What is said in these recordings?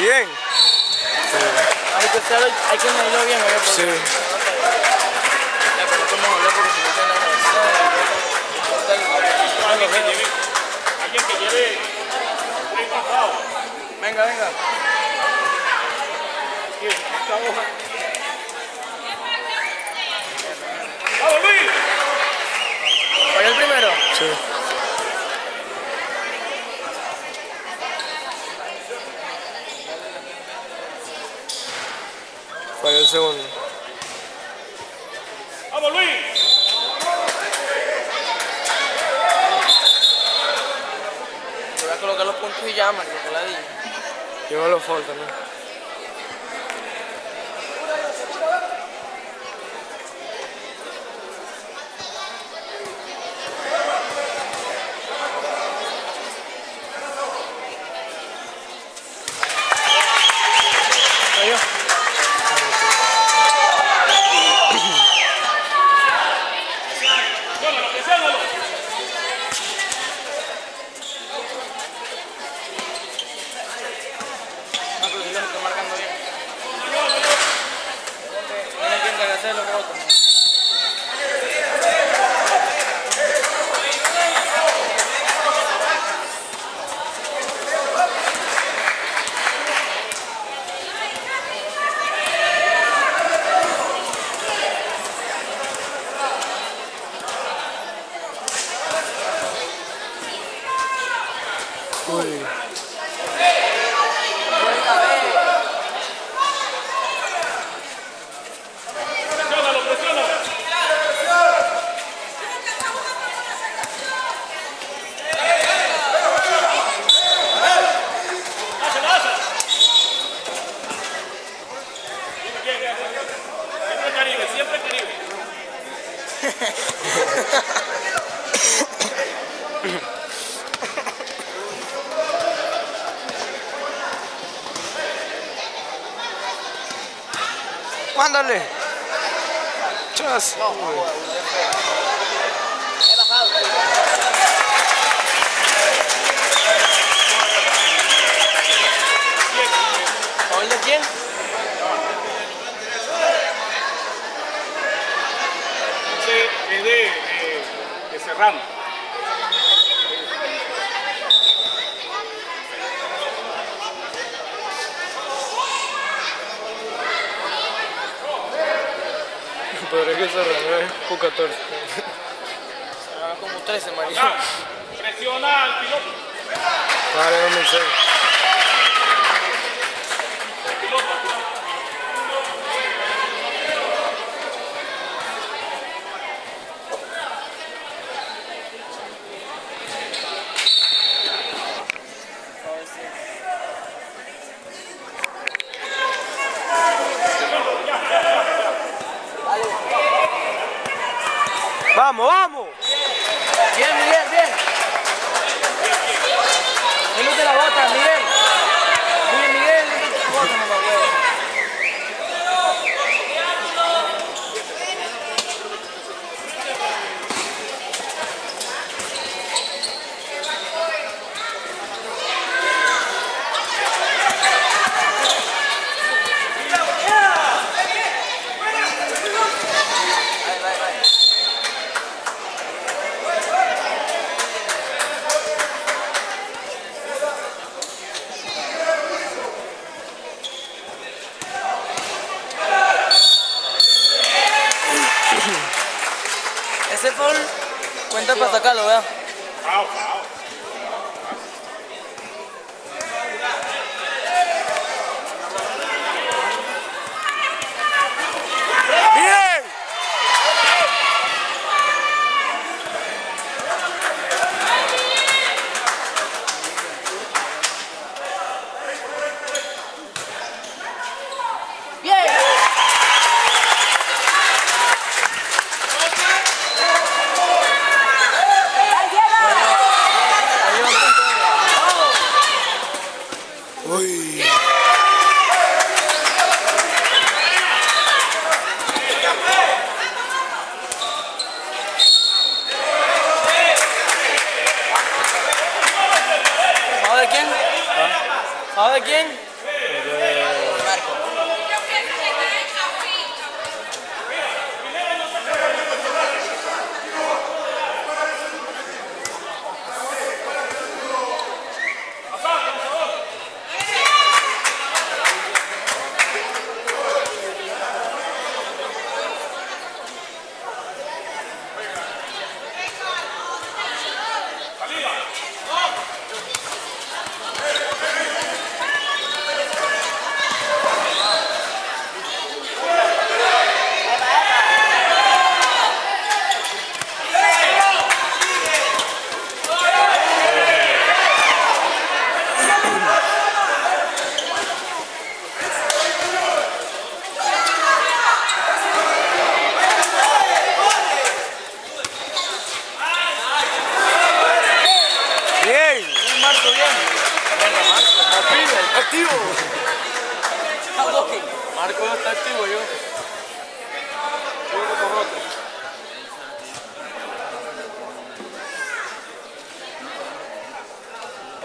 Bien. Hay que medirlo bien, oye, porque Sí. la pelota no habla porque si no tiene la grabación. Alguien que lleve un pasado. Venga, venga. Esta hoja. ¡Vamos, Luis! ¿Falló el primero? Sí. Falló el segundo. ¡Vamos, Luis! Yo voy a colocar los puntos y ya, Mario, que la di. Lleva los falta, ¿no? Falló. Presiónalo. Marco, si lo estoy marcando bien. Tiene que encargarse de los rebotes, ¿no? Uy. Presiónalo. Hazla. Siempre Caribe. Mándale. Chas. ¿Gol de quién? Es de Serrano. Pero es que Serrano es U14. Ah, como 13, Mario. Presiona al piloto. Vale, 2006. ¡Vamos, vamos! Bien, Miguel, bien. Él la bota, Miguel. Miguel, la bota, mamá huevo. Ese foul cuenta para sacarlo, ¿verdad? ¡Bien! ¡Bien! Uy. ¿Sabes de quién? ¿Ah? ¿Sabes de quién? ¿De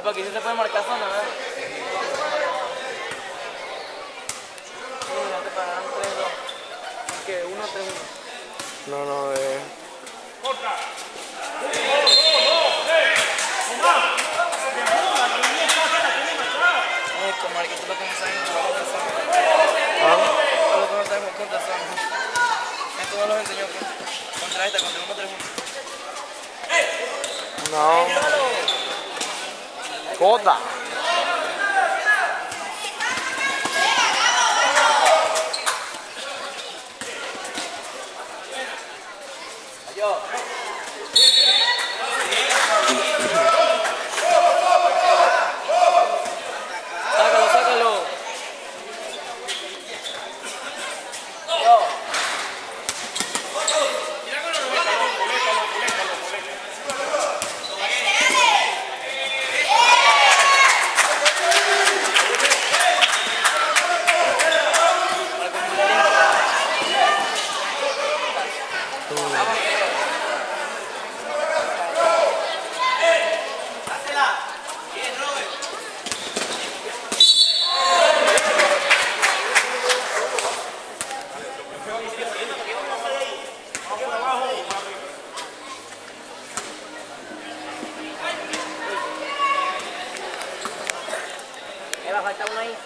Es porque aquí sí se puede marcar zona, ¿verdad? No te pagarán 3-2. ¿Qué? 1-3-1. No, no, Corta. Como Marquito lo que no saben jugar contra zona. ¿Ah? Lo que no saben jugar contra zona. Esto no los enseñó contra esta, contra 1-3-1. No. Joda. Sácalo, sácalo. Falta uno ahí.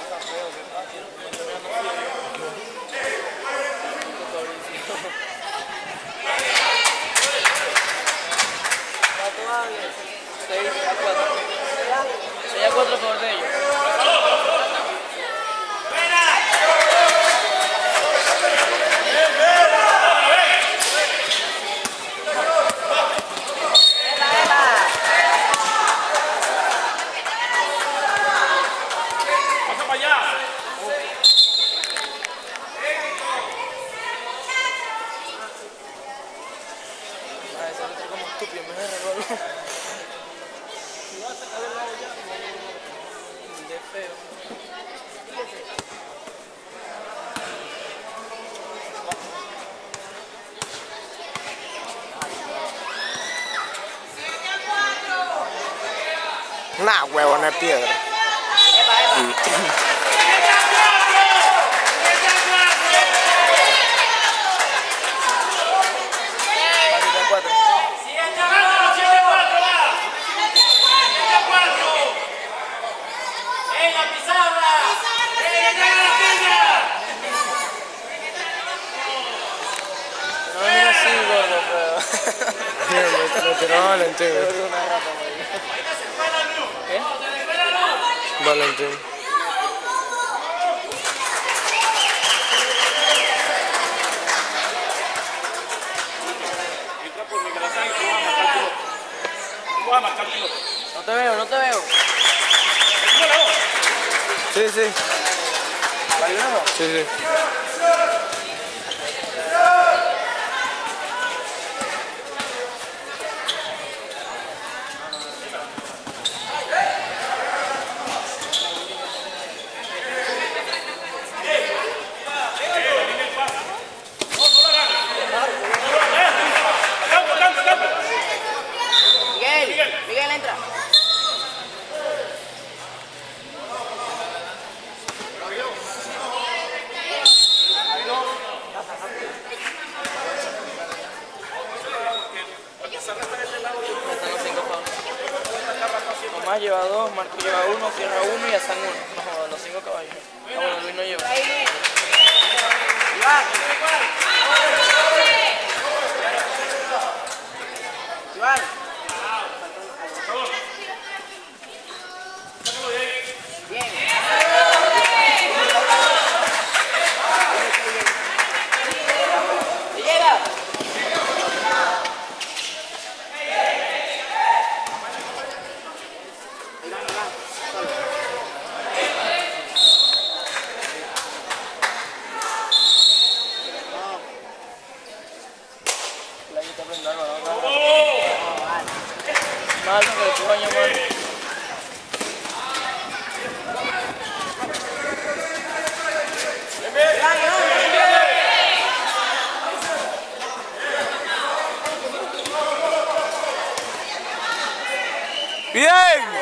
Todavía. 6-4. 6-4 a favor de ellos. Pasa para allá. Ese otro como estúpido, me regalo. De feo. Nah, huevo, no es piedra. No, mira así, gordo, feo. Me tiró Valentín. ¿Qué? Valentín. Entra por Miguel Ángel, tú vas a marcar piloto. No te veo, no te veo. Sí, sí. ¿Vale, no? Sí, sí. Miguel, entra. Están los 5 fouls. Tomás lleva 2, Marco lleva 1, Sierra 1 y Hassan 1. No jodas, los 5 caballos. Ah, bueno, Luis no lleva. Iván. Bien. Llega. Malo que tú bañas mal. ¡Bien!